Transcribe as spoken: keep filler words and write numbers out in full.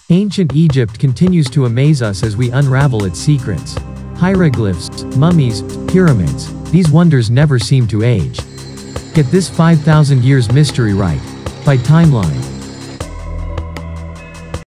Ancient Egypt continues to amaze us as we unravel its secrets. Hieroglyphs, mummies, pyramids, these wonders never seem to age. Get this five thousand years mystery right. By Timeline.